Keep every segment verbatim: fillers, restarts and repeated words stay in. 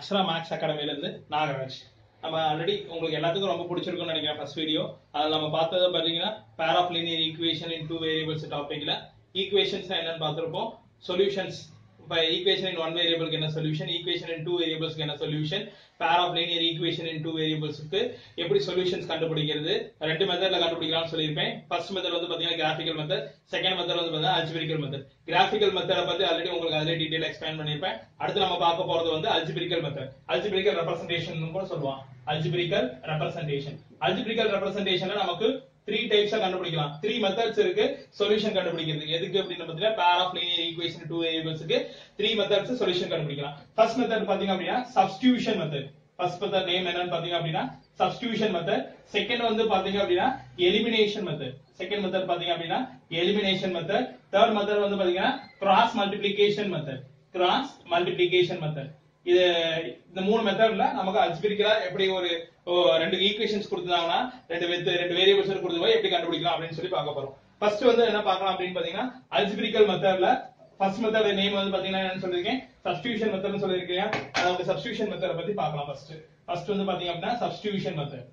Akshara maths அகாடமில இருந்து நாகராஜ். நம்ம already உங்களுக்கு எல்லாத்துக்கும் ரொம்ப பிடிச்சிருக்கும்னு நினைக்கிறேன் ஃபர்ஸ்ட் வீடியோ. அதில் நம்ம பார்த்தது பார்த்தீங்கன்னா pair of linear equation in two variables டாபிக்ல ஈக்குவேஷன்ஸ் என்னன்னு பார்த்திருப்போம். சொல்யூஷன்ஸ் இப்போ ஈக்குவேஷன் இன் ஒன் வேரியபிளுக்கு என்ன சொல்யூஷன், ஈக்குவேஷன் இன் டூ வேரியபிள்ஸ்க்கு என்ன solution, pair of linear equation in two வேரியபிள்ஸ்க்கு எப்படி சொல்யூஷன்ஸ் கண்டுபிடிக்கிறது, ரெண்டு மெத்தட்ல கண்டுபிடிக்கலாம்னு சொல்லியிருப்பேன். ஃபர்ஸ்ட் மெத்தட் வந்து பாத்தீங்கன்னா கிராஃபிக்கல் மெத்தட், செகண்ட் மெத்தட் வந்து பாத்தீங்கன்னா அல்ஜிபிரிக்கல் மெத்தட். கிராஃபிக்கல் மெத்தட பத்தி ஆல்ரெடி உங்களுக்கு அதிலே டீடைல் எக்ஸ்பிளைன் பண்ணிருப்பேன். அடுத்து நம்ம பார்க்க போறது வந்து அல்ஜிபிரிக்கல் மெத்தட். அல்ஜிபிரிக்கல் ரெப்ரசன்டேஷன் கூட சொல்லுவாங்க. அல்ஜிபிரிக்கல் ரெப்ரசன்டேஷன் அல்ஜிபிரிக்கல் ரெப்ரசன்டேஷன்ல நமக்கு த்ரீ டைப்ஸா கண்டுபிடிக்கலாம். த்ரீ மெத்தட்ஸ் இருக்கு சொல்யூஷன் கண்டுபிடிக்கிறது. எதுக்கு அப்படின்னு பாத்தீங்கன்னா pair of linear equation two வேரியபிள்ஸ்க்கு த்ரீ மெத்தட்ஸ் சொல்யூஷன் கண்டுபிடிக்கலாம். ஃபர்ஸ்ட் மெத்தட் பாத்தீங்க அப்படின்னா substitution method. First method name என்னன்னு பாத்தீங்க அப்படின்னா சப்ஸ்டிடியூஷன் மெத்தட். செகண்ட் வந்து பாத்தீங்க அப்படின்னா எலிமினேஷன் மெத்தட். செகண்ட் மெத்தட் பாத்தீங்க அப்படின்னா எலிமினேஷன் மெத்தட். தேர்ட் மெத்தட் வந்து பாத்தீங்கன்னா cross multiplication method. Cross multiplication method. இது இந்த மூணு மெத்தட்ல நமக்கு அல்ஜிபிரிக்கலா எப்படி ஒரு ரெண்டு ஈக்குவேஷன்ஸ் கொடுத்தாங்கன்னா ரெண்டு ரெண்டு வேரியபிள்ஸ் கொடுத்து எப்படி கண்டுபிடிக்கலாம் அப்படின்னு சொல்லி பார்க்க போறோம். ஃபர்ஸ்ட் வந்து என்ன பார்க்கலாம் அப்படின்னு பாத்தீங்கன்னா அல்ஜிபிரிக்கல் மெத்தட்ல ஃபர்ஸ்ட் மெத்தட் நேம் வந்து பாத்தீங்கன்னா என்ன சொல்லிருக்கேன், சப்ஸ்டிடியூஷன் மெத்தட்னு சொல்லிருக்கேன். அதாவது சப்ஸ்டிடியூஷன் மெத்தட பத்தி பார்க்கலாம். ஃபர்ஸ்ட் ஃபர்ஸ்ட் வந்து பாத்தீங்க அப்படின்னா சப்ஸ்டிடியூஷன் மெத்தட்.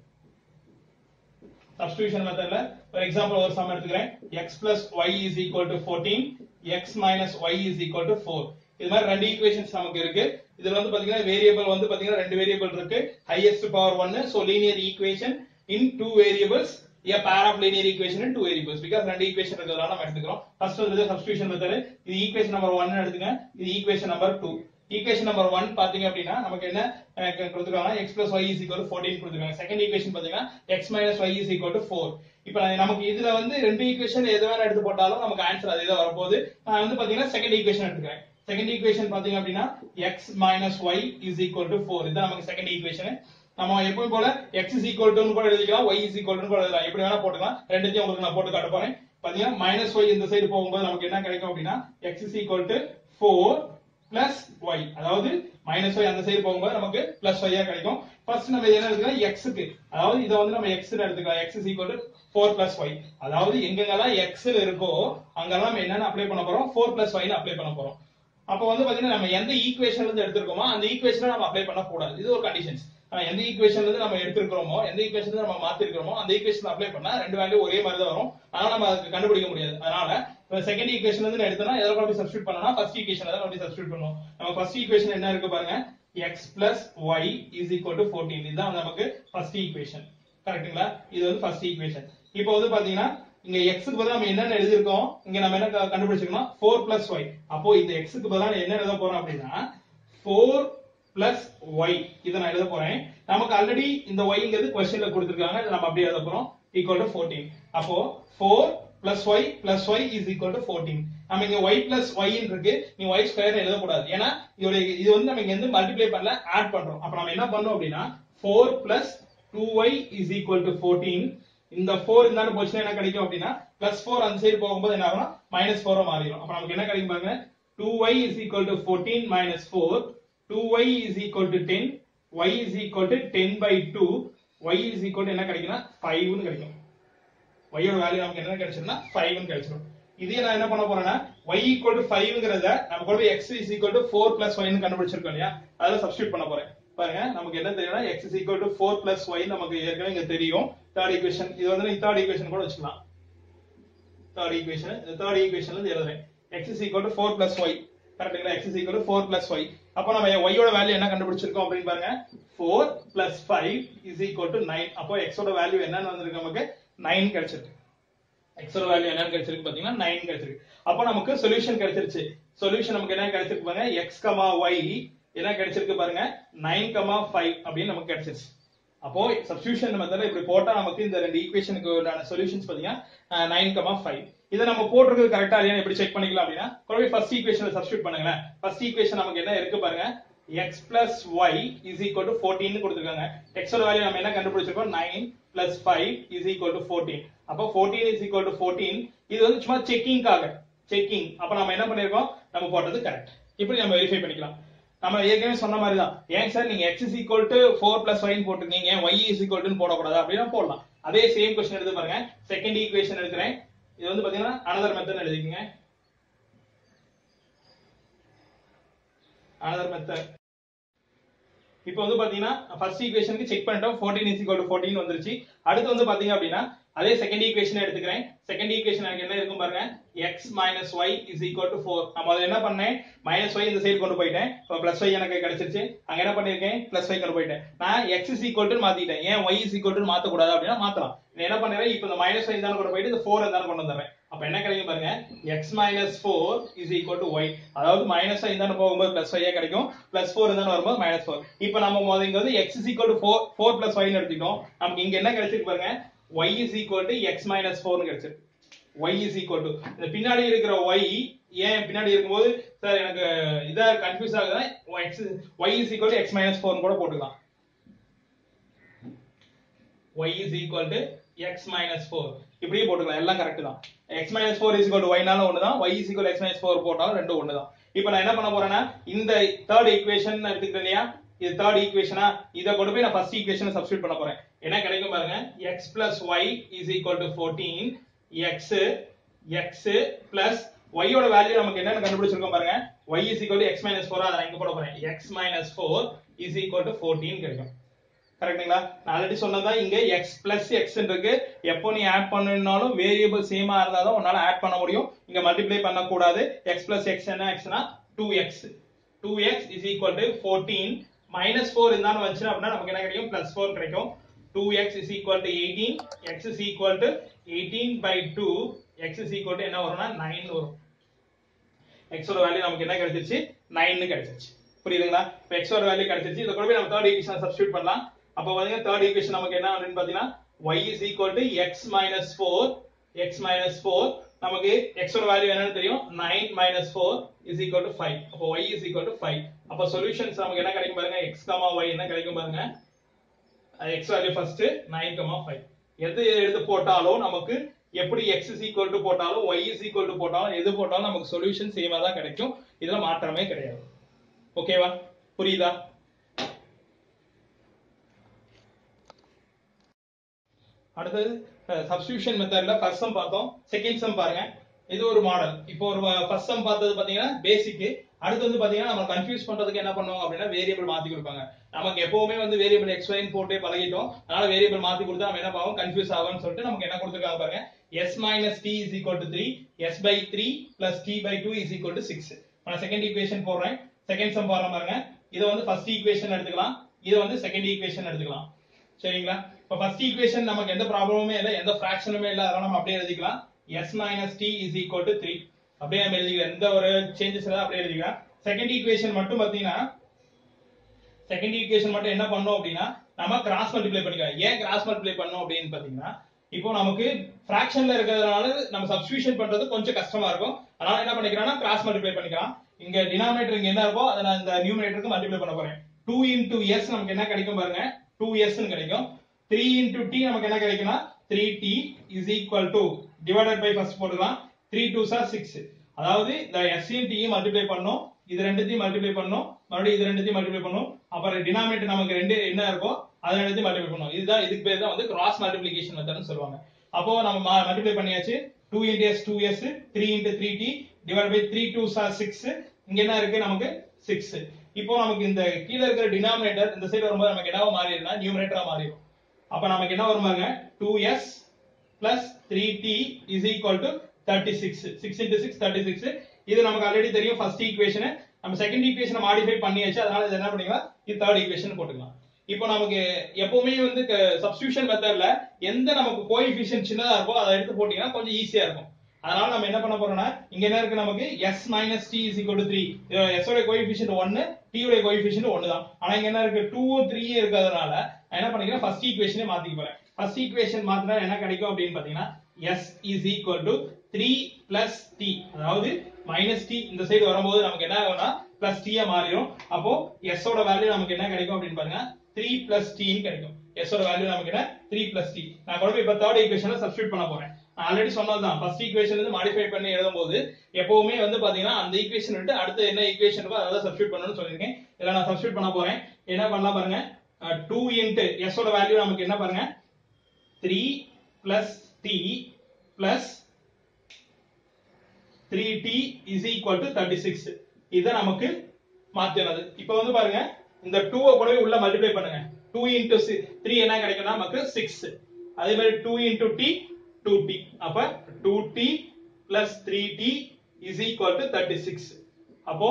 சப்ஸ்டிடியூஷன் மெத்தட்ல ஃபார் எக்ஸாம்பிள் ஒரு சம் எடுத்துக்கிறேன். x plus y is equal to fourteen, x minus y is equal to four. இது மாதிரி ரெண்டு ஈக்குவேஷன்ஸ் நமக்கு இருக்கு. இதுல வந்து பாத்தீங்கன்னா வேரியபிள் வந்து பாத்தீங்கன்னா ரெண்டு வேரியபிள் இருக்கு. Highest power one. So linear equation in two variables, a pair of linear equation in two variables because ரெண்டு ஈக்குவேஷன் இருக்கிறதால நம்ம எடுத்துக்கிறோம். ஃபர்ஸ்ட் வந்து சப்ஸ்டிடியூஷன் மெத்தட். இது ஈக்குவேஷன் நம்பர் ஒன் எடுத்துங்க. இது equation number two. Equation number one பாத்தீங்க அப்படின்னா நமக்கு என்ன கொடுத்துருக்காங்க, x plus y is equal to fourteen கொடுத்துருக்காங்க. செகண்ட் ஈக்குவேஷன் பாத்தீங்கன்னா x minus y is equal to four. இப்போ நமக்கு இதுல வந்து ரெண்டு ஈக்குவேஷன் எது வேணா எடுத்து போட்டாலும் நமக்கு ஆன்சர் அதே தான் வரப்போகுது. நான் வந்து பாத்தீங்கன்னா செகண்ட் ஈக்குவேஷன் எடுத்துக்கிறேன். செகண்ட் ஈக்குவேஷன் பாத்தீங்க அப்படின்னா x minus y is equal to four. இதுதான் நமக்கு செகண்ட் ஈக்குவேஷன். நம்ம எப்பவும் போல x is equal to கூட எழுதிக்கலாம், y is equal to கூட எழுதலாம். எப்படி வேணா போட்டுக்கலாம். ரெண்டுத்தையும் உங்களுக்கு நான் போட்டு காட்ட போறேன். பாத்தீங்கன்னா minus y இந்த சைடு போகும்போது நமக்கு என்ன கிடைக்கும் அப்படின்னா x is equal to four plus y. அதாவது minus y அந்த சைடு போகும்போது நமக்கு plus y கிடைக்கும். ஃபர்ஸ்ட் நம்ம என்ன எடுத்துக்கலாம், x க்கு. அதாவது இத வந்து நம்ம x ன்னு எடுத்துக்கலாம். x is equal to four plus y. அதாவது எங்கெங்கெல்லாம் x இருக்கோ அங்கெல்லாம் நம்ம என்னன்னு அப்ளை பண்ண போறோம், four plus y ன்னு அப்ளை பண்ண போறோம். அப்ப வந்து பாத்தீங்கன்னா நம்ம எந்த ஈக்குவேஷன்ல இருந்து எடுத்துக்கோமோ அந்த ஈக்குவேஷனை நம்ம அப்ளை பண்ண கூடாது. இது ஒரு கண்டிஷன்ஸ். எந்த ஈக்குவேஷன்ல இருந்து நம்ம எடுத்துக்கிறோமோ எந்த ஈக்குவேஷன்ல நம்ம மாத்தி இருக்கிறோமோ அந்த ஈக்குவேஷன் அப்ளை பண்ணா ரெண்டு வேல்யூ ஒரே மாதிரி தான் வரும். ஆனா நம்ம அதுக்கு கண்டுபிடிக்க முடியாது. அதனால செகண்ட் ஈக்குவேஷன்ல இருந்து எடுத்தனா எதை கொண்டு போய் சப்ஸ்டிட்யூட் பண்ணனும்னா ஃபர்ஸ்ட் ஈக்குவேஷன்ல தான் கொண்டு போய் சப்ஸ்டிட்யூட் பண்ணுவோம். நம்ம ஃபர்ஸ்ட் ஈக்குவேஷன் என்ன இருக்கு பாருங்க, x plus y is equal to fourteen. இதுதான் நமக்கு ஃபர்ஸ்ட் ஈக்குவேஷன். கரெக்ட்டுங்களா? இது வந்து ஃபர்ஸ்ட் ஈக்குவேஷன். இப்போ வந்து பாத்தீங்கன்னா இங்க x க்கு பதிலா நம்ம என்ன எழுதிருக்கோம், இங்க நம்ம என்ன கண்டுபிடிச்சிருக்கோம், four plus y. அப்போ இந்த x க்கு பதிலா என்ன எழுத போறோம் அப்படினா four plus y. இத நான் எழுத போறேன். நமக்கு ஆல்ரெடி இந்த y-ங்கிறது क्वेश्चनல கொடுத்திருக்காங்க. இத நம்ம அப்படியே எழுத போறோம். equal to fourteen. அப்போ four plus y plus y is equal to fourteen. நம்ம இங்க y plus y ன்னு இருக்கு. நீ y ஸ்கொயர் எழுத கூடாது. ஏனா இதோட இது வந்து நம்ம இங்க இருந்து மல்டிப்ளை பண்ணல, ஆட் பண்றோம். அப்ப நம்ம என்ன பண்ணோம் அப்படினா four plus two y is equal to fourteen. இந்த four இருந்தான பொசிஷன் என்ன கிடைக்கும் அப்படினா plus four அந்த சைடு போகும்போது என்ன ஆகும், minus four ஆ மாறிடும். அப்ப நமக்கு என்ன கிடைக்கும் பாருங்க, two y is equal to fourteen minus four. two y is equal to ten. y is equal to ten by two. y is equal to என்ன கிடைக்கும்னா five ன்னு கிடைக்கும். y யோட வேல்யூ நமக்கு என்ன கிடைச்சிருந்தா five ன்னு கிடைச்சிரும். இதே நான் என்ன பண்ண போறேன்னா y equal to five ங்கறத நம்ம கொண்டு போய் x is equal to four plus y ன்னு கண்டுபிடிச்சிருக்கோம் இல்லையா, அதல சப்ஸ்டிட்யூட் பண்ண போறேன். பாருங்க நமக்கு என்ன தெரியும்னா x is equal to four plus y நமக்கு ஏற்கனவே இங்க தெரியும். தேர்ட் ஈக்குவேஷன் இது வந்து நீ தேர்ட் ஈக்குவேஷன் கூட வச்சுக்கலாம். தேர்ட் ஈக்குவேஷன் இந்த தேர்ட் ஈக்குவேஷன்ல இருந்து எழுதுறேன். x is equal to four plus y. கரெக்ட்டா? x is equal to four plus y. அப்ப நம்ம y யோட வேல்யூ என்ன கண்டுபிடிச்சிருக்கோம் அப்படினு பாருங்க, four plus five is equal to nine. அப்போ x ஓட வேல்யூ என்னன்னு வந்திருக்கு, நமக்கு nine கிடைச்சிருக்கு. x ஓட வேல்யூ என்னன்னு கிடைச்சிருக்கு பாத்தீங்கன்னா nine கிடைச்சிருக்கு. அப்ப நமக்கு சொல்யூஷன் கிடைச்சிருச்சு. சொல்யூஷன் நமக்கு என்ன கிடைச்சிருக்கு பாருங்க, x, y என்ன கிடைச்சிருக்கு பாருங்க, nine, five அப்படினு நமக்கு கிடைச்சிருச்சு. அப்போ சப்ஸ்டிடியூஷன் மெத்தட்ல இப்படி போட்டா நமக்கு இந்த ரெண்டு ஈக்குவேஷனுக்கு உண்டான சொல்யூஷன்ஸ் பாத்தீங்கன்னா nine, five. இத நம்ம போட்டுறது கரெக்ட்டா இல்லையா எப்படி செக் பண்ணிக்கலாம் அப்படினா கொண்டு ஃபர்ஸ்ட் ஈக்குவேஷன்ல சப்ஸ்டிட்யூட் பண்ணுங்க. ஃபர்ஸ்ட் ஈக்குவேஷன் நமக்கு என்ன இருக்கு பாருங்க, x plus y is equal to fourteen னு கொடுத்திருக்காங்க. x ஓட வேல்யூ நம்ம என்ன கண்டுபிடிச்சிருக்கோம், nine plus five is equal to fourteen. அப்ப fourteen is equal to fourteen. இது வந்து சும்மா செக்கிங்காக செக்கிங். அப்ப நம்ம என்ன பண்ணிருக்கோம், நம்ம போட்டது கரெக்ட். இப்படி நம்ம வெரிஃபை பண்ணிக்கலாம். நம்ம ஏற்கனவே சொன்ன மாதிரி தான். ஏன் சார் நீங்க x is equal to four plus y ன்னு போட்டுருக்கீங்க, y is equal to ன்னு போடக்கூடாது அப்படினா போடலாம். அதே சேம் क्वेश्चन எடுத்து பாருங்க. செகண்ட் ஈக்குவேஷன் எடுக்கிறேன். இது வந்து பாத்தீங்கன்னா another method எழுதிக்கங்க. another method இப்போ வந்து பாத்தீங்கன்னா ஃபர்ஸ்ட் ஈக்குவேஷனுக்கு செக் பண்ணிட்டோம் fourteen is equal to fourteen வந்துருச்சு. அடுத்து வந்து பாத்தீங்க அப்படின்னா அதே செகண்ட் ஈக்குவேஷன் எடுத்துக்கிறேன். செகண்ட் ஈக்குவேஷன் எனக்கு என்ன இருக்கும் பாருங்க, x minus y is equal to four. நம்ம அத என்ன பண்ணேன், minus y இந்த சைடு கொண்டு போயிட்டேன். அப்ப plus y எனக்கு கிடைச்சிருச்சு. அங்க என்ன பண்ணிருக்கேன், plus y கொண்டு போயிட்டேன். நான் x is equal to மாத்திட்டேன். ஏன் y is equal to மாத்த கூடாது அப்படினா மாத்தலாம். நான் என்ன பண்றேன், இப்போ இந்த minus y தான கொண்டு போயிட்டு இந்த four தான கொண்டு வந்தறேன். அப்ப என்ன கிடைக்கும் பாருங்க, x minus four is equal to y. அதாவது minus y தான போகும்போது plus y கிடைக்கும், plus four தான வரும்போது minus four. இப்போ நம்ம முதல்ல இங்க வந்து x is equal to four, four plus y ன்னு எடுத்துட்டோம். நமக்கு இங்க என்ன கிடைச்சிருக்கு பாருங்க, y is equal to x minus four ன்னு கிடைச்சிருக்கு. y is equal to இந்த பின்னாடி இருக்கிற y ஏன் பின்னாடி இருக்கும்போது சார் எனக்கு இதா கன்ஃபியூஸ் ஆகுதுன்னா x y is equal to x minus four ன்னு கூட போட்டுக்கலாம். y is equal to x minus four இப்படியே போட்டுக்கலாம், எல்லாம் கரெக்ட் தான். x minus four is equal to y னால ஒண்ணுதான், y is equal to x minus four போட்டாலும் ரெண்டும் ஒண்ணுதான். இப்போ நான் என்ன பண்ண போறேன்னா இந்த தேர்ட் ஈக்குவேஷன் எடுத்துக்கிட்டேன் இல்லையா, இது தேர்ட் ஈக்குவேஷனா, இத கொண்டு போய் நான் ஃபர்ஸ்ட் ஈக்குவேஷனை சப்ஸ்டிட்யூட் பண்ண போறேன். என்ன கிடைக்கும் பாருங்க, x plus y is equal to fourteen. x x plus y ஓட வேல்யூ நமக்கு என்னன்னு கண்டுபிடிச்சிருக்கோம் பாருங்க, y is equal to x minus four. அத நான் இங்க போட போறேன். x minus four is equal to fourteen கிடைக்கும். கரெக்ட்டுங்களா? நான் ஆல்ரெடி சொன்னதா இங்க x plus x இருக்கு. எப்போ நீ ஆட் பண்ணனும்னாலும் வேரியபிள் சேமா இருந்தா தான் உன்னால ஆட் பண்ண முடியும். இங்க மல்டிப்ளை பண்ண கூடாது. x plus x என்ன xனா two x. two x is equal to fourteen. minus four இருந்தாலும் வந்துச்சு அப்படினா நமக்கு என்ன கிடைக்கும், plus four கிடைக்கும். two x is equal to eighteen. x is equal to eighteen by two. x is equal to என்ன வரும்னா nine வரும். x ஓட வேல்யூ நமக்கு என்ன கிடைச்சிருச்சு, nine ன்னு கிடைச்சிருச்சு. புரியுதுங்களா? இப்போ x ஓட வேல்யூ கிடைச்சிருச்சு. இத கொண்டு போய் நம்ம தேர்ட் ஈக்குவேஷனை சப்ஸ்டிட்யூட் பண்ணலாம். அப்ப பாருங்க தேர்ட் ஈக்குவேஷன் நமக்கு என்ன வரும்னு பாத்தீங்கன்னா y is equal to x minus four. x minus four நமக்கு x ஓட வேல்யூ என்னன்னு தெரியும், nine minus four is equal to five. அப்ப y is equal to five. அப்ப சொல்யூஷன்ஸ் நமக்கு என்ன கிடைக்கும் பாருங்க, x, y என்ன கிடைக்கும் பாருங்க, x value first nine, five. எது எடுத்து போட்டாலும் நமக்கு எப்படி x is equal to போட்டாலும் y is equal to போட்டாலும் எது போட்டாலும் நமக்கு சொல்யூஷன் சேமா தான் கிடைக்கும். இதுல மாற்றமே கிடையாது. ஓகேவா? புரியுதா? அடுத்தது சப்ஸ்டிடியூஷன் மெத்தட்ல ஃபர்ஸ்ட் சம் பார்த்தோம், செகண்ட் சம் பாருங்க. இது ஒரு மாடல். இப்போ ஒரு ஃபர்ஸ்ட் சம் பார்த்தது பாத்தீங்கன்னா பேசிக். அடுத்து வந்து பாத்தீங்கன்னா நம்ம கன்ஃபியூஸ் பண்றதுக்கு என்ன பண்ணுவாங்க அப்படின்னா வேரியபிள் மாத்தி கொடுப்பாங்க. நமக்கு எப்பவுமே வந்து வேரியபிள் x y ன்னு போட்டே பழகிட்டோம். அதனால வேரியபிள் மாத்தி கொடுத்தா நம்ம என்ன பாவோம், கன்ஃபியூஸ் ஆகும்னு சொல்லிட்டு நமக்கு என்ன கொடுத்திருக்காங்க பாருங்க, s minus t is equal to three, s by three plus t by two is equal to six. நான் செகண்ட் ஈக்குவேஷன் போடுறேன். செகண்ட் சம் பாருங்க பாருங்க. இத வந்து ஃபர்ஸ்ட் ஈக்குவேஷன் எடுத்துக்கலாம், இத வந்து செகண்ட் ஈக்குவேஷன் எடுத்துக்கலாம். சரிங்களா? இப்ப ஃபர்ஸ்ட் ஈக்குவேஷன் நமக்கு எந்த ப்ராப்ளமுமே இல்ல, எந்த ஃபிராக்ஷனுமே இல்ல. அதனால நம்ம அப்படியே எழுதிக்கலாம். s minus t is equal to three. அப்படியே நம்ம எழுதிக்கலாம். எந்த ஒரு சேஞ்சஸ் இல்ல, அப்படியே எழுதிக்கலாம். செகண்ட் ஈக்குவேஷன் மட்டும் பாத்தீங்கன்னா செகண்ட் ஈக்குவேஷன் மட்டும் என்ன பண்ணோம் அப்படின்னா நம்ம கிராஸ் மல்டிப்ளை பண்ணிக்கலாம். ஏன் கிராஸ் மல்டிப்ளை பண்ணோம் அப்படின்னு பாத்தீங்கன்னா இப்போ நமக்கு ஃபிராக்ஷன்ல இருக்கிறதுனால நம்ம சப்ஸ்டிடியூஷன் பண்றது கொஞ்சம் கஷ்டமா இருக்கும். அதனால என்ன பண்ணிக்கிறோம்னா கிராஸ் மல்டிப்ளை பண்ணிக்கலாம். இங்க டினாமினேட்டர் இங்க என்ன இருக்கோ அதை நான் இந்த நியூமரேட்டருக்கு மல்டிப்ளை பண்ண போறேன். two into s நமக்கு என்ன கிடைக்கும் பாருங்க, two s ன்னு கிடைக்கும். three into t நமக்கு என்ன கிடைக்கும்னா three t is equal to divided by first போட்டுக்கலாம். three twos are six. அதாவது இந்த s யும் t யும் மல்டிப்ளை பண்ணனும், இது ரெண்டுத்தையும் மல்டிப்ளை பண்ணனும், மறுபடியும் இது ரெண்டுத்தையும் மல்டிப்ளை பண்ணனும். அப்புறம் டினாமினேட்டர் நமக்கு ரெண்டு என்ன இருக்கோ அதை ரெண்டுத்தையும் மல்டிப்ளை பண்ணனும். இதுதான் இதுக்கு பேர் தான் வந்து கிராஸ் மல்டிப்ளிகேஷன் மெத்தட்னு சொல்லுவாங்க. அப்போ நம்ம மல்டிப்ளை பண்ணியாச்சு. two into s two s, three into three t divided by three twos are six. இங்க என்ன இருக்கு நமக்கு six. இப்போ நமக்கு இந்த கீழ இருக்கிற டினாமினேட்டர் இந்த சைடு வரும்போது நமக்கு என்னவா மாறிடும்னா நியூமரேட்டரா மாறிடும். அப்ப நமக்கு என்ன வருமாங்க, two s plus three t is equal to thirty-six. six into six thirty-six. இது நமக்கு ஆல்ரெடி தெரியும் ஃபர்ஸ்ட் ஈக்குவேஷன். நம்ம செகண்ட் ஈக்குவேஷனை மாடிஃபை பண்ணியாச்சு. அதனால இது என்ன பண்ணிக்கலாம், இது தேர்ட் ஈக்குவேஷன் போட்டுக்கலாம். இப்போ நமக்கு எப்பவுமே வந்து சப்ஸ்டிடியூஷன் மெத்தட்ல எந்த நமக்கு கோஎஃபிஷியன்ட் சின்னதா இருக்கோ அதை எடுத்து போட்டீங்கன்னா கொஞ்சம் ஈஸியா இருக்கும். அதனால நம்ம என்ன பண்ண போறோம்னா இங்க என்ன இருக்கு நமக்கு s minus t is equal to three. s ஓட கோஎஃபிஷியன்ட் one, t ஓட கோஎஃபிஷியன்ட் one தான். ஆனா இங்க என்ன இருக்கு two three இருக்கிறதுனால நான் என்ன பண்ணிக்கிறேன், ஃபர்ஸ்ட் ஈக்குவேஷனே மாத்திக்க போறேன். ஃபர்ஸ்ட் ஈக்குவேஷன் மாத்தினா என்ன கிடைக்கும் அப்படின்னு பாத்தீங்கன்னா s is equal to three plus t. அதாவது minus t இந்த சைடு வரும்போது நமக்கு என்ன ஆகும்னா plus t ஆ மாறிடும். அப்போ s ஓட வேல்யூ நமக்கு என்ன கிடைக்கும் அப்படின்னு பாருங்க, three plus t ன்னு கிடைக்கும். s ஓட வேல்யூ நமக்கு என்ன three plus t. நான் கூட இப்ப தேர்ட் ஈக்குவேஷனை சப்ஸ்டிட்யூட் பண்ண போறேன். ஆல்ரெடி சொன்னதுதான் ஃபர்ஸ்ட் ஈக்குவேஷன் வந்து மாடிஃபை பண்ணி எழுதும்போது எப்பவுமே வந்து பாத்தீங்கன்னா அந்த ஈக்குவேஷன் விட்டு அடுத்து என்ன ஈக்குவேஷன் இருக்கோ அதை சப்ஸ்டிட்யூட் பண்ணணும்னு சொல்லிருக்கேன். இதெல்லாம் நான் சப்ஸ்டிட்யூட் பண்ண போறேன். என்ன பண்ணலாம் பாருங்க, two into s ஓட வேல்யூ நமக்கு என்ன பாருங்க, three plus t plus three t is equal to thirty-six. இத நமக்கு மாத்தினது. இப்போ வந்து பாருங்க இந்த two கூட உள்ள மல்டிப்ளை பண்ணுங்க. two into three என்ன கிடைக்கும்னா நமக்கு six. அதே மாதிரி two into t two t. அப்ப two t plus three t is equal to thirty-six. அப்போ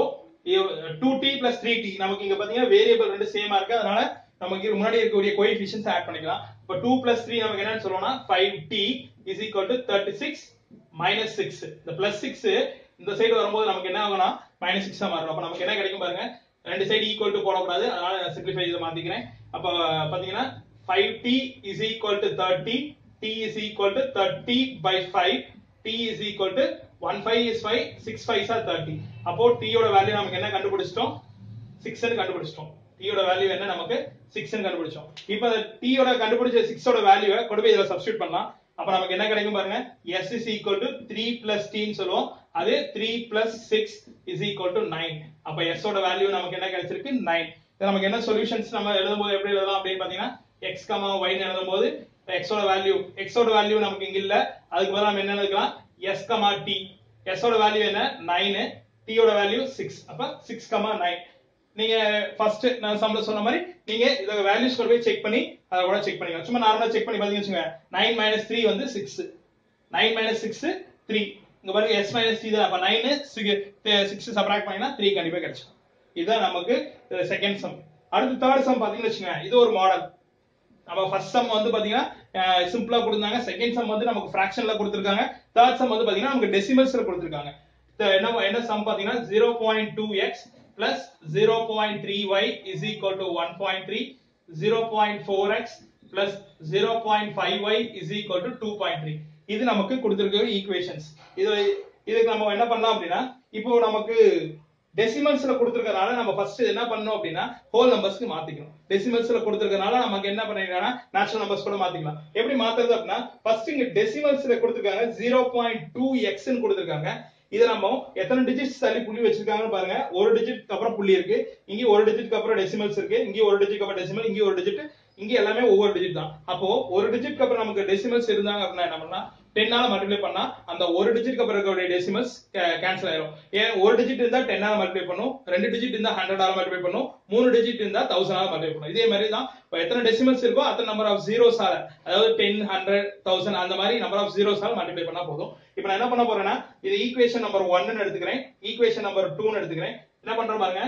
two t plus three t நமக்கு இங்க பாத்தீங்கன்னா வேரியபிள் ரெண்டு சேமா இருக்கு. அதனால நமக்கு முன்னாடி இருக்கக்கூடிய கோஎஃபிஷியன்ட்ஸ் ஆட் பண்ணிக்கலாம். அப்ப two plus three நமக்கு என்னன்னு சொல்றோம்னா five t is equal to thirty-six minus six. இந்த plus six இந்த சைடு வரும்போது நமக்கு என்ன ஆகும்னா minus six ஆ மாறும். அப்ப நமக்கு என்ன கிடைக்கும் பாருங்க. ரெண்டு சைடு ஈக்குவல் டு போடக்கூடாது. அதனால நான் சிம்பிளிஃபை இத மாத்திக்கிறேன். அப்ப பாத்தீங்கன்னா five t is equal to thirty, t is equal to thirty by five, t is equal to one five is five, six five are thirty. அப்போ t யோட வேல்யூ நமக்கு என்ன கண்டுபிடிச்சிட்டோம்? six ன்னு கண்டுபிடிச்சிட்டோம். t யோட வேல்யூ என்ன நமக்கு six ன்னு கண்டுபிடிச்சோம். இப்போ t யோட கண்டுபிடிச்ச six யோட வேல்யூவை கொண்டு போய் இதல சப்ஸ்டிட்யூட் பண்ணலாம். அப்ப நமக்கு என்ன கிடைக்கும் பாருங்க. s is equal to three plus t ன்னு சொல்லுவோம். அது three plus six is equal to nine. அப்ப s ஓட வேல்யூ நமக்கு என்ன கிடைச்சிருக்கு nine. இது நமக்கு என்ன சொல்யூஷன்ஸ் நம்ம எழுதும்போது எப்படி எழுதலாம் அப்படினு பாத்தீங்கன்னா x, y ன்னு எழுதும்போது x ஓட வேல்யூ x ஓட வேல்யூ நமக்கு இங்க இல்ல. அதுக்கு பதிலா நம்ம என்ன எழுதலாம் s, t. s ஓட வேல்யூ என்ன nine, t ஓட வேல்யூ six. அப்ப six, nine. நீங்க ஃபர்ஸ்ட் நான் சம்ல சொன்ன மாதிரி நீங்க இத வேல்யூஸ் கொண்டு போய் செக் பண்ணி அத கூட செக் பண்ணிக்கலாம். சும்மா நார்மலா செக் பண்ணி பாத்தீங்கன்னு வெச்சுங்க. nine minus three வந்து six. nine minus six three. இங்க பாருங்க s minus three தான். அப்ப nine six சப்ட்ராக்ட் பண்ணினா three கண்டிப்பா கிடைக்கும். இதுதான் நமக்கு செகண்ட் சம். அடுத்து தேர்ட் சம் பாத்தீங்கன்னு வெச்சுங்க. இது ஒரு மாடல். நம்ம ஃபர்ஸ்ட் சம் வந்து பாத்தீங்கன்னா சிம்பிளா கொடுத்தாங்க. செகண்ட் சம் வந்து நமக்கு ஃபிராக்ஷன்ல கொடுத்திருக்காங்க. தேர்ட் சம் வந்து பாத்தீங்கன்னா நமக்கு டெசிமல்ஸ்ல கொடுத்திருக்காங்க. என்ன என்ன சம் பாத்தீங்கன்னா zero point two x plus zero point three y is equal to one point three, zero point four x plus zero point five y is equal to two point three. இது நமக்கு கொடுத்திருக்கிற equations. இது இதுக்கு நம்ம என்ன பண்ணலாம் அப்படினா இப்போ நமக்கு டெசிமல்ஸ்ல கொடுத்திருக்கனால நம்ம ஃபர்ஸ்ட் என்ன பண்ணனும் அப்படினா ஹோல் நம்பர்ஸ்க்கு மாத்திக்கணும். டெசிமல்ஸ்ல கொடுத்திருக்கனால நமக்கு என்ன பண்ணிரலாம்னா நேச்சுரல் நம்பர்ஸ் கூட மாத்திக்கலாம். எப்படி மாத்துறது அப்படினா ஃபர்ஸ்ட் இங்க டெசிமல்ஸ்ல கொடுத்திருக்காங்க zero point two x ன்னு கொடுத்திருக்காங்க. இத நம்ம எத்தனை டிஜிட்ஸ் தள்ளி புள்ளி வச்சிருக்காங்கன்னு பாருங்க. ஒரு டிஜிட்க்கு அப்புறம் புள்ளி இருக்கு. இங்க ஒரு டிஜிட்க்கு அப்புறம் டெசிமல்ஸ் இருக்கு. இங்க ஒரு டிஜிட்க்கு அப்புறம் டெசிமல், இங்க ஒரு டிஜிட், இங்க எல்லாமே ஒவ்வொரு டிஜிட் தான். அப்போ ஒரு டிஜிட்க்கு அப்புறம் நமக்கு டெசிமல்ஸ் இருந்தாங்க அப்படினா என்ன பண்ணலாம்? ten ஆல மல்டிப்ளை பண்ணா அந்த ஒரு டிஜிட்க்கு அப்புறம் இருக்கக்கூடிய டெசிமல்ஸ் கேன்சல் ஆயிடும். ஏன் ஒரு டிஜிட் இருந்தா ten ஆல மல்டிப்ளை பண்ணும், ரெண்டு டிஜிட் இருந்தா hundred ஆல மல்டிப்ளை பண்ணும், மூணு டிஜிட் இருந்தா one thousand ஆல மல்டிப்ளை பண்ணும். இதே மாதிரி தான் எத்தனை டெசிமல்ஸ் இருக்கோ அத்தனை நம்பர் ஆஃப் ஜீரோஸ் ஆல, அதாவது ten, hundred, one thousand அந்த மாதிரி நம்பர் ஆஃப் ஜீரோஸ் ஆல மல்டிப்ளை பண்ணா போதும். இப்போ நான் என்ன பண்ண போறேன்னா இது ஈக்குவேஷன் நம்பர் one ன்னு எடுத்துக்கிறேன், ஈக்குவேஷன் நம்பர் two ன்னு எடுத்துக்கிறேன். என்ன பண்றேன் பாருங்க.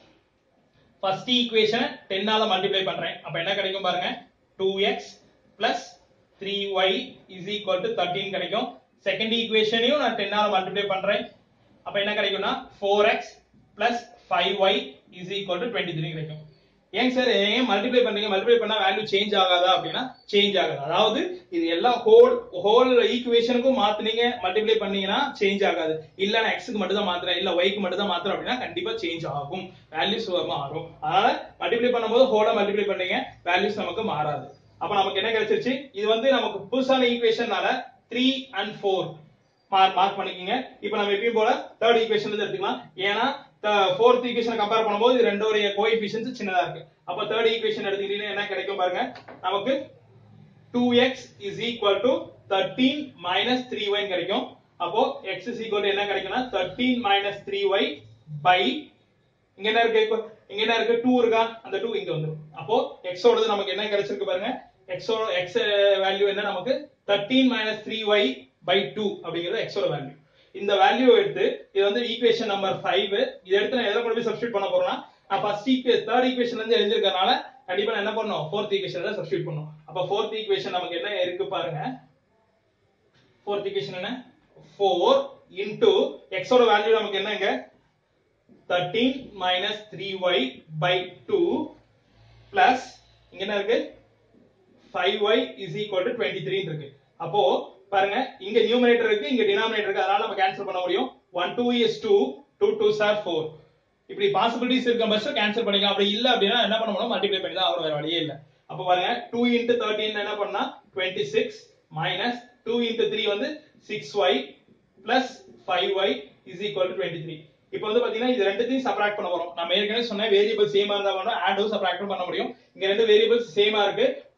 ஃபர்ஸ்ட் ஈக்குவேஷன் ten ஆல மல்டிப்ளை பண்றேன். அப்ப என்ன கிடைக்கும் பாருங்க. two x plus three y is equal to thirteen கிடைக்கும். செகண்ட் ஈக்குவேஷனையும் நான் ten ஆல மல்டிப்ளை பண்றேன். அப்ப என்ன கிடைக்கும்னா four x plus five y is equal to twenty-three கிடைக்கும். ஏன் சார் ஏன் மல்டிப்ளை பண்றீங்க? மல்டிப்ளை பண்ணா வேல்யூ சேஞ்ச் ஆகாதா அப்படினா சேஞ்ச் ஆகாது. அதாவது இது எல்லா ஹோல் ஹோல் ஈக்குவேஷனுக்கும் மாத்துனீங்க மல்டிப்ளை பண்ணீங்கனா சேஞ்ச் ஆகாது. இல்ல நான் x க்கு மட்டும் தான் மாத்துறேன், இல்ல y க்கு மட்டும் தான் மாத்துறேன் அப்படினா கண்டிப்பா சேஞ்ச் ஆகும். வேல்யூஸ் மாறும். அதனால மல்டிப்ளை பண்ணும்போது ஹோலா மல்டிப்ளை பண்ணீங்க வேல்யூஸ் நமக்கு மாறாது. அப்ப நமக்கு என்ன கிடைச்சிருச்சு? இது வந்து நமக்கு புதுசான ஈக்குவேஷனால three and four மார்க் பண்ணிக்கங்க. இப்போ நம்ம எப்பவும் போல தேர்ட் ஈக்குவேஷன்ல இருந்து எடுத்துக்கலாம். ஏனா fourth ஈக்குவேஷனை கம்பேர் பண்ணும்போது இது ரெண்டோட கோஎஃபிஷியன்ட்ஸ் சின்னதா இருக்கு. அப்ப தேர்ட் ஈக்குவேஷன் எடுத்துக்கிட்டீங்கன்னா என்ன கிடைக்கும் பாருங்க. நமக்கு two x is equal to thirteen minus three y கிடைக்கும். அப்போ x is equal to என்ன கிடைக்கும்னா thirteen minus three y by இங்க என்ன இருக்கு? இங்க என்ன இருக்கு? two இருக்கா? அந்த two இங்க வந்துரும். அப்போ x ஓடது நமக்கு என்ன கிடைச்சிருக்கு பாருங்க. x ஓட x வேல்யூ என்ன நமக்கு thirteen minus three y by two அப்படிங்கிறது x ஓட வேல்யூ. இந்த வேல்யூ எடுத்து இது வந்து ஈக்குவேஷன் நம்பர் five. இத எடுத்து நான் எதல கொண்டு போய் சப்ஸ்டிட்யூட் பண்ண போறேன்னா நான் ஃபர்ஸ்ட் ஈக்குவேஷன் தேர்ட் ஈக்குவேஷன்ல இருந்து எழுதிருக்கனால கண்டிப்பா நான் என்ன பண்ணனும்? ஃபோர்த் ஈக்குவேஷன்ல சப்ஸ்டிட்யூட் பண்ணனும். அப்ப ஃபோர்த் ஈக்குவேஷன் நமக்கு என்ன இருக்கு பாருங்க. ஃபோர்த் ஈக்குவேஷன் என்ன? four into x ஓட வேல்யூ நமக்கு என்னங்க? thirteen minus three y by two plus இங்க என்ன இருக்கு? five y is equal to twenty-three இருக்கு. அப்போ பாருங்க இங்க நியூமரேட்டர் இருக்கு, இங்க டினாமினேட்டர் இருக்கு. அதனால நம்ம கேன்சல் பண்ண முடியும். one two is two, two twos are four. இப்படி பாசிபிலிட்டிஸ் இருக்க பட்சம் கேன்சல் பண்ணிக்கலாம். அப்படி இல்ல அப்படினா என்ன பண்ண முடியும்? மல்டிப்ளை பண்ணி தான் ஆகணும், வேற வழியே இல்ல. அப்ப பாருங்க two into thirteen என்ன பண்ணா twenty-six minus two into three வந்து six y plus five y is equal to twenty-three. இப்போ வந்து பாத்தீங்கன்னா இது ரெண்டுத்தையும் சப்ட்ராக்ட் பண்ண போறோம். நான் ஏற்கனவே சொன்னேன் வேரியபிள் சேமா இருந்தா வேணும் ஆட் சப்ட்ராக்ட் பண்ண முடியும். இங்க ரெண்டு வேரியபிள்ஸ் சேமா இருக்கு.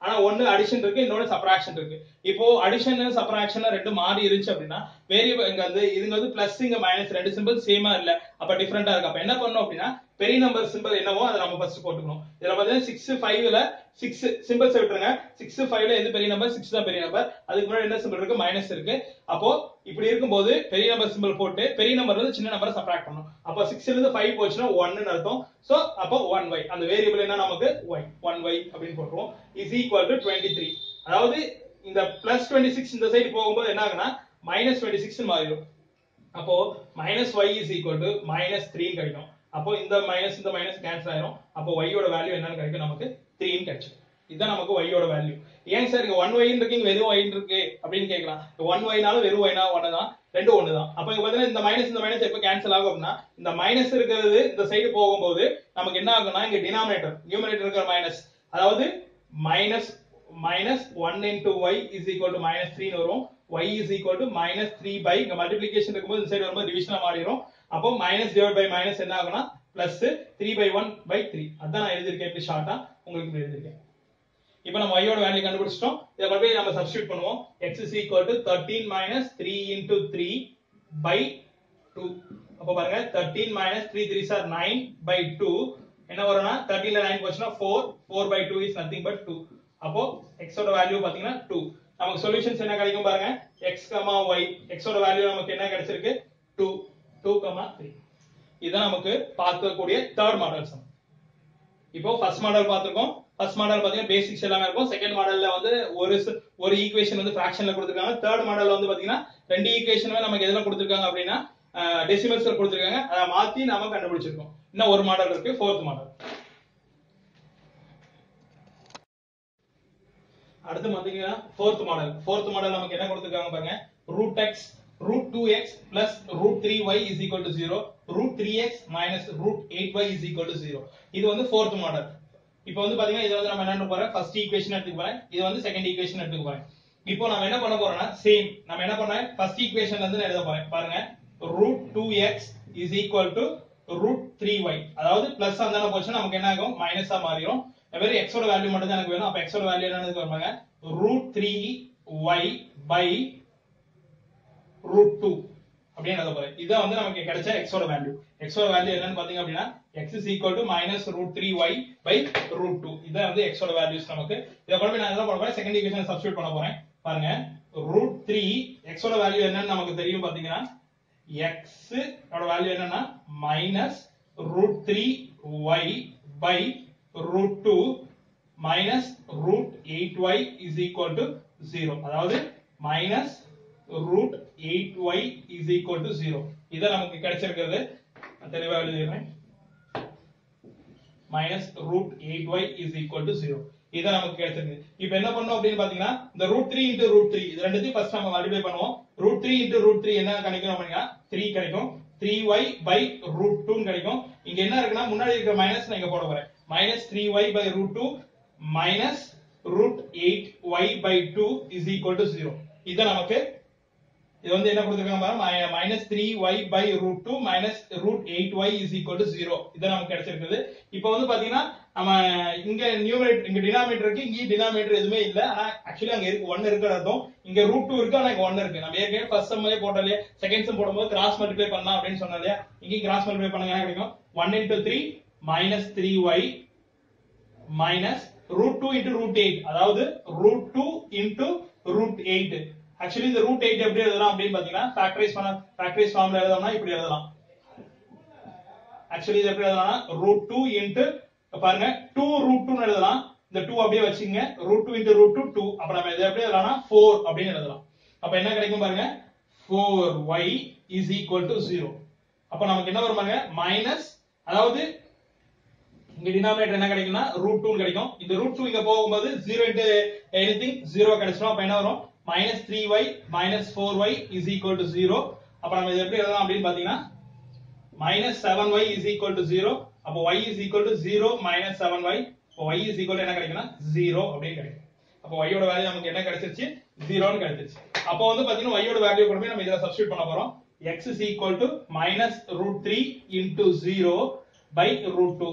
ஆனா ஒன்னு அடிஷன் இருக்கு, இன்னொன்னு சப்ட்ராக்ஷன் இருக்கு. இப்போ அடிஷன் சப்ட்ராக்ஷன் ரெண்டு மாறி இருந்துச்சு அப்படின்னா வேரியபிள் இங்க வந்து இதுங்க வந்து பிளஸ் இங்க மைனஸ் ரெண்டு சிம்பிள் சேமா இல்ல, அப்ப டிஃபரெண்டா இருக்கு. அப்ப என்ன பண்ணணும் அப்படின்னா பெரிய நம்பர் சிம்பிள் என்னவோ அதை நம்ம ஃபர்ஸ்ட் போட்டுக்கணும். இதுல பாத்தீங்கன்னா சிக்ஸ் ஃபைவ்ல சிக்ஸ் சிம்பிள்ஸ் விட்டுருங்க. சிக்ஸ் ஃபைவ்ல எது பெரிய நம்பர்? சிக்ஸ் தான் பெரிய நம்பர். அதுக்கு முன்னாடி என்ன சிம்பிள் இருக்கு? மைனஸ் இருக்கு. அப்போ இப்படி இருக்கும்போது பெரிய நம்பர் சிம்பிள் போட்டு பெரிய நம்பர்ல இருந்து சின்ன நம்பரை சப்ட்ராக்ட் பண்ணணும். அப்போ சிக்ஸ்ல இருந்து ஃபைவ் போச்சுன்னா ஒன்னு அர்த்தம். சோ அப்போ ஒன் y, அந்த வேரியபிள் என்ன நமக்கு y, ஒன் y அப்படின்னு போட்டுருவோம். is equal to twenty three. அதாவது இந்த பிளஸ் டுவெண்ட்டி சிக்ஸ் இந்த சைடு போகும்போது என்ன ஆகுனா மைனஸ் டுவெண்ட்டி சிக்ஸ் மாறிடும். அப்போ minus y is equal to மைனஸ் த்ரீ கிடைக்கும். அப்போ இந்த மைனஸ் இந்த மைனஸ் கேன்சல் ஆயிரும். அப்போ y யோட வேல்யூ என்னன்னு கிடைக்கும்? நமக்கு த்ரீ ன்னு கிடைக்கும். இதுதான் நமக்கு y யோட வேல்யூ. ஏன் சார் இங்க ஒன் y ன்னு இருக்கு, வெறும் y இருக்கு அப்படின்னு கேட்கலாம். ஒன் y னாலும் வெறும் y னா ஒன்னு தான், ரெண்டு ஒன்னு தான். அப்ப இங்க பாத்தீங்கன்னா இந்த மைனஸ் இந்த மைனஸ் எப்ப கேன்சல் ஆகும் அப்படின்னா இந்த மைனஸ் இருக்கிறது இந்த சைடு போகும்போது நமக்கு என்ன ஆகும்னா இங்க டினாமினேட்டர் நியூமரேட்டர் இருக்கிற மைனஸ், அதாவது minus minus one into y is equal to minus three ன்னு வரும். y is equal to minus three by இங்க மல்டிப்ளிகேஷன் இருக்கும்போது இந்த சைடு வரும்போது டிவிஷனா மாறிடும். அப்போ மைனஸ் டிவைட் பை மைனஸ் என்ன ஆகும்னா plus three by one by three. அதான் நான் எழுதிருக்கேன் இப்படி ஷார்ட்டா, உங்களுக்கு இப்படி எழுதிருக்கேன். இப்போ நம்ம y யோட வேல்யூ கண்டுபிடிச்சிட்டோம். இத கொண்டு போய் நம்ம சப்ஸ்டிட்யூட் பண்ணுவோம். x is equal to thirteen minus three into three by two. அப்ப பாருங்க thirteen minus three threes are nine by two என்ன வரும்னா தேர்ட்டீன் ல நைன் போச்சுனா four, four by two is nothing but two. அப்போ x ஓட value பாத்தீங்கன்னா two. நமக்கு சொல்யூஷன்ஸ் என்ன கிடைக்கும் பாருங்க, x, y. x ஓட வேல்யூ நமக்கு என்ன கிடைச்சிருக்கு? Two, two, three. இதுதான் நமக்கு பார்க்கக்கூடிய தேர்ட் மாடல் சம். இப்போ ஃபர்ஸ்ட் மாடல் பார்த்திருக்கோம். ஃபர்ஸ்ட் மாடல் பாத்தீங்கன்னா பேசிக்ஸ் எல்லாமே இருக்கும். செகண்ட் மாடல்ல வந்து ஒரு ஒரு ஈக்குவேஷன் வந்து ஃபிராக்ஷன்ல கொடுத்திருக்காங்க. தேர்ட் மாடல்ல வந்து பாத்தீங்கன்னா ரெண்டு ஈக்குவேஷனுமே நமக்கு எதுல கொடுத்திருக்காங்க அப்படின்னா டெசிமல்ஸ்ல கொடுத்திருக்காங்க. அத மாத்தி நாம கண்டுபிடிச்சிருக்கோம். இன்னும் ஒரு மாடல் இருக்கு, ஃபோர்த் மாடல். அடுத்து பாத்தீங்கன்னா ஃபோர்த் மாடல். ஃபோர்த் மாடல் நமக்கு என்ன கொடுத்திருக்காங்க பாருங்க, root x root two x plus root three y is equal to zero, root three x minus root eight y is equal to zero. இது வந்து fourth model. இப்போ வந்து பாத்தீங்கன்னா இது வந்து நம்ம என்ன போறோம், ஃபர்ஸ்ட் ஈக்குவேஷன் எடுத்துக்க போறேன், இது வந்து செகண்ட் ஈக்குவேஷன் எடுத்துக்க போறேன். இப்போ நாம என்ன பண்ண போறோம்னா சேம் நம்ம என்ன பண்ணோம் ஃபர்ஸ்ட் ஈக்குவேஷன்ல இருந்து எழுத போறேன். பாருங்க root two x is equal to root three y, அதாவது பிளஸ் அந்தான போச்சுனா நமக்கு என்ன ஆகும்? மைனஸா மாறிடும். வெறும் x ஓட வேல்யூ மட்டும் தான் எனக்கு வேணும். அப்ப x ஓட வேல்யூ என்னன்னு பாருங்க, root three y by root two அப்படினு எழுத போறேன். இத வந்து நமக்கு கிடைச்ச x ஓட வேல்யூ. x ஓட வேல்யூ என்னன்னு பாத்தீங்க அப்படினா x is equal to minus root three y by root two. இத வந்து x ஓட வேல்யூஸ் நமக்கு. இத கொண்டு போய் நான் என்ன பண்ண போறேன், செகண்ட் ஈக்குவேஷனை சப்ஸ்டிட்யூட் பண்ண போறேன். பாருங்க root த்ரீ x ஓட வேல்யூ என்னன்னு நமக்கு தெரியும் பாத்தீங்கன்னா x ஓட வேல்யூ என்னன்னா minus root three y by root two minus root eight y is equal to zero. அதாவது minus root eight y is equal to zero. இத நமக்கு கிடைச்சிருக்கிறது. நான் தெளிவா எழுதிறேன். minus root eight y is equal to zero. இத நமக்கு கிடைச்சிருக்கு. இப்போ என்ன பண்ணனும் அப்படினு பாத்தீங்கன்னா இந்த root three into root three இது ரெண்டுத்தையும் ஃபர்ஸ்ட் நம்ம மல்டிப்ளை பண்ணுவோம். root three into root three என்ன கிடைக்கும் அப்படினா த்ரீ கிடைக்கும். Three y by root two கிடைக்கும். இங்க என்ன இருக்குன்னா முன்னாடி இருக்க மைனஸ் நான் இங்க போட போறேன். minus three y by root two minus root eight y by two is equal to zero. இத நமக்கு இது வந்து என்ன கொடுத்திருக்காங்க பாருங்க, minus three y by root two minus root eight y is equal to zero. இத நமக்கு கிடைச்சிருக்குது. இப்போ வந்து பாத்தீங்கன்னா நம்ம இங்க நியூமரேட்டர் இங்க டினாமினேட்டர் இருக்கு, இங்க டினாமினேட்டர் எதுவுமே இல்ல. ஆனா एक्चुअली அங்க இருக்கு ஒன்னு இருக்கு அர்த்தம். இங்க root டூ இருக்கு, ஆனா இங்க ஒன்னு இருக்கு. நம்ம ஏற்கனவே ஃபர்ஸ்ட் சம்லயே போட்டோம்ல, செகண்ட் சம் போடும்போது கிராஸ் மல்டிப்ளை பண்ணலாம் அப்படினு சொன்னலையா, இங்க கிராஸ் மல்டிப்ளை பண்ணுங்க என்ன கிடைக்கும், one into three minus three y minus root two into root eight, அதாவது root two into root eight. Actually இந்த root எயிட் எப்படி எழுதலாம் அப்படினு பாத்தீங்கன்னா ஃபேக்டரைஸ் பண்ண ஃபேக்டரைஸ் ஃபார்ம்ல எழுதணும்னா இப்படி எழுதலாம். एक्चुअली இது எப்படி எழுதலாம், root டூ into பாருங்க டூ root டூ னு எழுதலாம். இந்த டூ அப்படியே வச்சிங்க, root two into root two two. அப்ப நம்ம இத எப்படி எழுதலாம்னா ஃபோர் அப்படினு எழுதலாம். அப்ப என்ன கிடைக்கும் பாருங்க, four y is equal to zero. அப்ப நமக்கு என்ன வரும் பாருங்க, மைனஸ் அதாவது இங்க டினாமினேட்டர் என்ன கிடைக்கும்னா root டூ கிடைக்கும். இந்த root டூ இங்க போகும்போது zero into anything zero கிடைச்சிரும். அப்ப என்ன வரும், minus three y minus four y is equal to zero. அப்ப நம்ம இத எப்படி எழுதலாம் அப்படினு பாத்தீங்கன்னா minus seven y is equal to zero. அப்ப y is equal to zero minus seven y. அப்ப y is equal to என்ன கிடைக்கும்னா zero அப்படினு கிடைக்கும். அப்ப y யோட வேல்யூ நமக்கு என்ன கிடைச்சிருச்சு, zero னு கிடைச்சிருச்சு. அப்ப வந்து பாத்தீங்கன்னா y யோட வேல்யூ கொண்டு போய் நம்ம இதல சப்ஸ்டிட்யூட் பண்ண போறோம். x is equal to minus root three into zero by root two.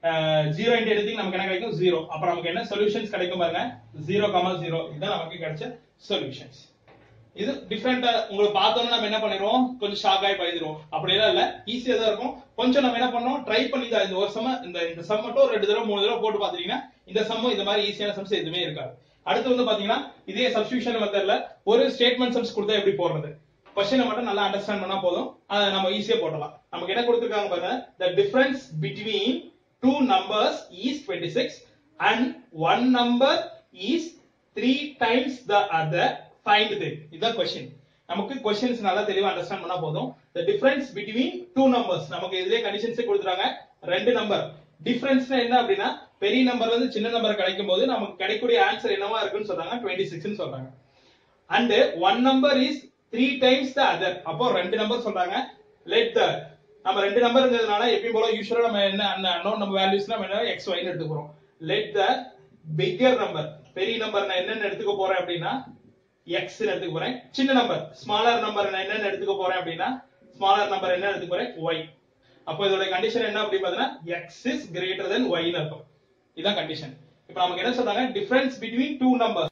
Zero into anything நமக்கு என்ன கிடைக்கும் ஜீரோ. அப்ப நமக்கு என்ன சொல்யூஷன்ஸ் கிடைக்கும் பாருங்க ஜீரோ காமா ஜீரோ. இதுதான் நமக்கு கிடைச்ச சொல்யூஷன்ஸ். இது டிஃபரெண்டா உங்களுக்கு பார்த்தோம்னா நம்ம என்ன பண்ணிடுவோம் கொஞ்சம் ஷாக் ஆகி பயந்துருவோம். அப்படியெல்லாம் இல்ல ஈஸியா தான் இருக்கும். கொஞ்சம் நம்ம என்ன பண்ணோம் ட்ரை பண்ணி தான் இந்த ஒரு சம இந்த இந்த சம் மட்டும் ரெண்டு தடவை மூணு தடவை போட்டு பாத்தீங்கன்னா இந்த சம்மும் இந்த மாதிரி ஈஸியான சம்ஸ் எதுவுமே இருக்காது. அடுத்து வந்து பாத்தீங்கன்னா இதே சப்ஸ்டிடியூஷன் மெத்தட்ல ஒரு ஸ்டேட்மெண்ட் சம்ஸ் கொடுத்தா எப்படி போடுறது क्वेश्चन மட்டும் நல்லா அண்டர்ஸ்டாண்ட் பண்ணா போதும். அத நம்ம ஈஸியா போடலாம். நமக்கு என்ன கொடுத்திருக்காங்க பாருங்க the difference between two numbers is twenty-six and one number is three times the other, find them. இதான் क्वेश्चन. நமக்கு क्वेश्चंस நல்லா தெளிவா அண்டர்ஸ்டாண்ட் பண்ணா போதும். the difference between two numbers நமக்கு இதுலயே கண்டிஷன்ஸ் கொடுத்துறாங்க. ரெண்டு நம்பர் டிஃபரன்ஸ்னா என்ன அப்படினா பெரிய நம்பர்ல இருந்து சின்ன நம்பர் கிடைக்கும் போது நமக்கு கிடைக்கக்கூடிய ஆன்சர் என்னவா இருக்குன்னு சொல்றாங்க twenty-six ன்னு சொல்றாங்க. and one number is three times the other. அப்போ ரெண்டு நம்பர் சொல்றாங்க. let the நம்ம ரெண்டு நம்பர்ங்கிறதுனால எப்பவும் போல யூசுவலா நம்ம என்ன அன்னோன் நம்ம வேல்யூஸ்னா நம்ம என்ன x y ன்னு எடுத்துக்கறோம். let the bigger number பெரிய நம்பர் நான் என்னன்னு எடுத்துக்க போறேன் அப்படினா x ன்னு எடுத்துக்க போறேன். சின்ன நம்பர் ஸ்மாலர் நம்பர் நான் என்னன்னு எடுத்துக்க போறேன் அப்படினா ஸ்மாலர் நம்பர் என்ன எடுத்துக்க போறேன் y. அப்போ இதோட கண்டிஷன் என்ன அப்படி பார்த்தா x is greater than y ன்னு அர்த்தம். இதான் கண்டிஷன். இப்போ நமக்கு என்ன சொல்றாங்க difference between two numbers.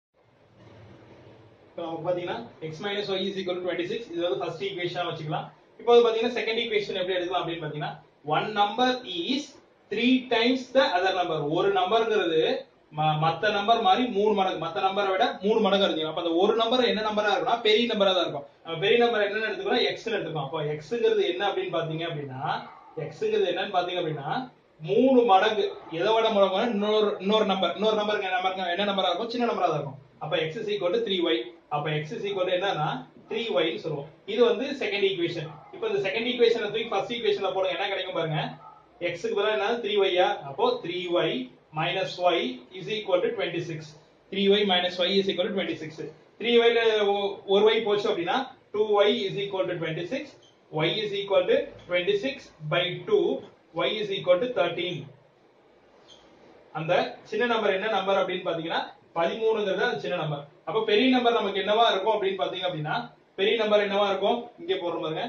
இப்போ நமக்கு பாத்தீங்கன்னா x minus y is equal to twenty-six. இது வந்து ஃபர்ஸ்ட் ஈக்குவேஷனா வச்சுக்கலாம். இப்போ வந்து பாத்தீங்கன்னா செகண்ட் ஈக்குவேஷன் எப்படி எடுக்கலாம் அப்படினு பாத்தீங்கன்னா one number is three times the other number. ஒரு நம்பர்ங்கிறது மத்த நம்பர் மாதிரி மூணு மடங்கு மத்த நம்பரை விட மூணு மடங்கு இருக்கு. அப்ப அந்த ஒரு நம்பர் என்ன நம்பரா இருக்கும்னா பெரிய நம்பரா தான் இருக்கும். நம்ம பெரிய நம்பர் என்னன்னு எடுத்துக்கிறோம் x ன்னு எடுத்துக்கிறோம். அப்ப xங்கிறது என்ன அப்படினு பாத்தீங்க அப்படினா xங்கிறது என்னன்னு பாத்தீங்க அப்படினா மூணு மடங்கு எதை விட மடங்கு இன்னொரு இன்னொரு நம்பர் இன்னொரு நம்பருக்கு என்ன நம்பர் என்ன நம்பரா இருக்கும் சின்ன நம்பரா தான் இருக்கும். அப்ப x is equal to three y. அப்ப x is equal to என்னன்னா three y ன்னு சொல்லுவோம். இது வந்து செகண்ட் ஈக்குவேஷன். இப்போ இந்த செகண்ட் ஈக்குவேஷனை தூக்கி ஃபர்ஸ்ட் ஈக்குவேஷன்ல போடுங்க என்ன கிடைக்கும் பாருங்க. x க்கு பதிலா என்ன three y ஆ அப்போ three y minus y is equal to twenty-six. three y minus y is equal to twenty-six. three y ல ஒரு y போச்சு அப்படினா two y is equal to twenty-six. y is equal to twenty-six by two. y is equal to thirteen. அந்த சின்ன number என்ன number அப்படினு பாத்தீங்கன்னா பதிமூணுங்கிறது அந்த சின்ன நம்பர். அப்ப பெரிய நம்பர் நமக்கு என்னவா இருக்கும் அப்படினு பாத்தீங்க அப்படினா பெரிய நம்பர் என்னவா இருக்கும் இங்கே போடுறோம் பாருங்க.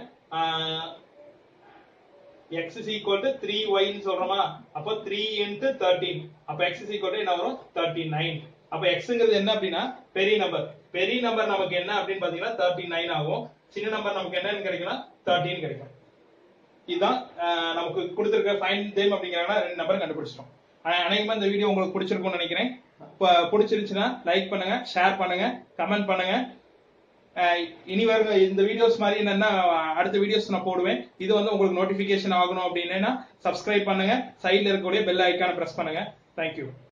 x is equal to three y ன்னு சொல்றோமா. அப்ப three into thirteen. அப்ப x is equal to என்ன வரும் thirty-nine. அப்ப xங்கிறது என்ன அப்படினா பெரிய நம்பர். பெரிய நம்பர் நமக்கு என்ன அப்படினு பாத்தீங்கன்னா thirty-nine ஆகும். சின்ன நம்பர் நமக்கு என்னன்னு கிடைக்கும்னா thirteen கிடைக்கும். இதுதான் நமக்கு கொடுத்திருக்க ஃபைண்ட் தேம் அப்படிங்கறனால ரெண்டு நம்பர் கண்டுபிடிச்சிட்டோம். அநேகமா இந்த வீடியோ உங்களுக்கு பிடிச்சிருக்கும்னு நினைக்கிறேன். பிடிச்சிருச்சுன்னா லைக் பண்ணுங்க, ஷேர் பண்ணுங்க, கமெண்ட் பண்ணுங்க. இனி வர இந்த வீடியோஸ் மாதிரி என்னன்னா அடுத்த வீடியோஸ் நான் போடுவேன். இது வந்து உங்களுக்கு நோட்டிபிகேஷன் ஆகணும் அப்படின்னா சப்ஸ்கிரைப் பண்ணுங்க. சைடுல இருக்கக்கூடிய பெல் ஐகானை பிரஸ் பண்ணுங்க. தேங்க்யூ.